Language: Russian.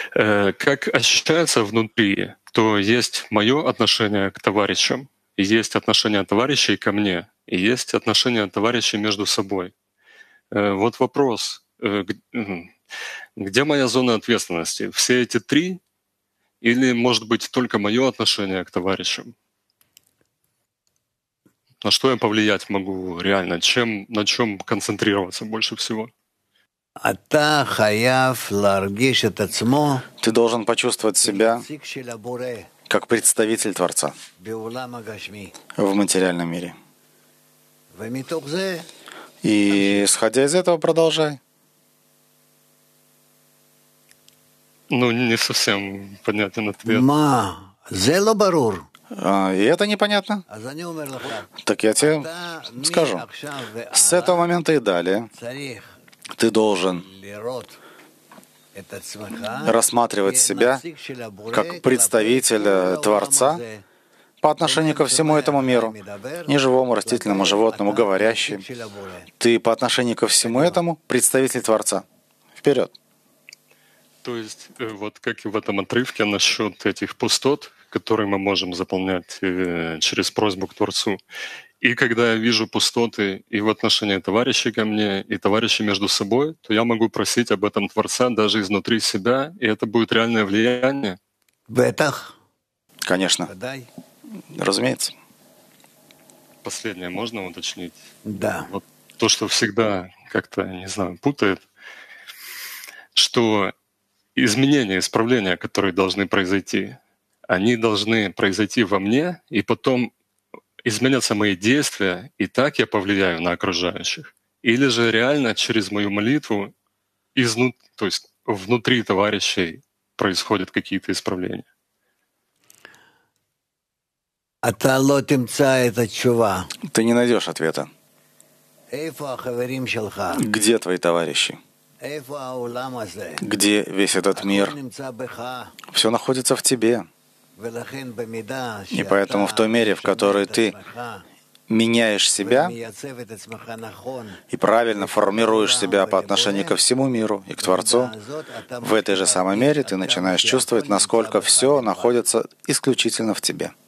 Как ощущается внутри, то есть мое отношение к товарищам, и есть отношение товарищей ко мне, и есть отношение товарищей между собой. Вот вопрос, где моя зона ответственности? Все эти три или, может быть, только мое отношение к товарищам? На что я повлиять могу реально? На чем концентрироваться больше всего? Ты должен почувствовать себя как представитель Творца в материальном мире. И, исходя из этого, продолжай. Не совсем понятен ответ. И это непонятно. Так я тебе скажу. С этого момента и далее ты должен рассматривать себя как представителя Творца по отношению ко всему этому миру, неживому, растительному, животному, говорящему. Ты по отношению ко всему этому представитель Творца. Вперед. То есть, вот как и в этом отрывке насчет этих пустот, которые мы можем заполнять через просьбу к Творцу. И когда я вижу пустоты и в отношении товарищей ко мне, и товарищей между собой, то я могу просить об этом Творца даже изнутри себя, и это будет реальное влияние. Конечно. Разумеется. Последнее можно уточнить? Да. Вот то, что всегда как-то, не знаю, путает, что изменения, исправления, которые должны произойти, они должны произойти во мне, и потом изменятся мои действия, и так я повлияю на окружающих. Или же реально через мою молитву, то есть внутри товарищей происходят какие-то исправления. Ты не найдешь ответа. Где твои товарищи? Где весь этот мир? Все находится в тебе. И поэтому в той мере, в которой ты меняешь себя и правильно формируешь себя по отношению ко всему миру и к Творцу, в этой же самой мере ты начинаешь чувствовать, насколько все находится исключительно в тебе.